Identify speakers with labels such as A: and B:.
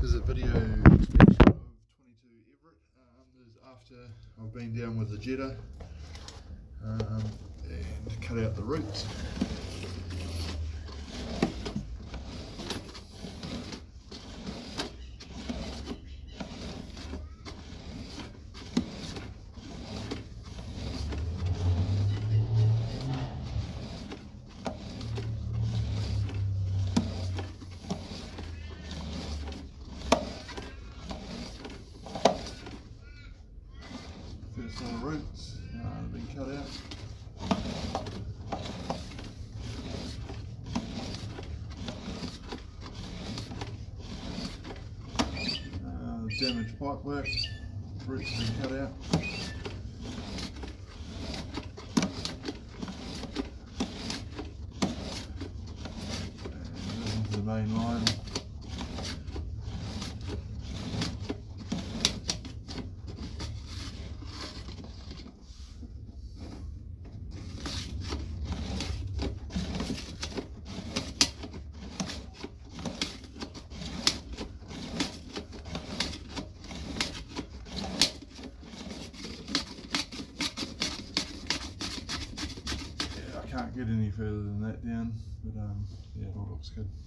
A: This is a video expansion of 22 Everett. This is after I've been down with the Jetta and cut out the roots. First lot of roots have been cut out. Damaged pipework, roots have been cut out. And this is the main line. Can't get any further than that down, but yeah, it all looks good.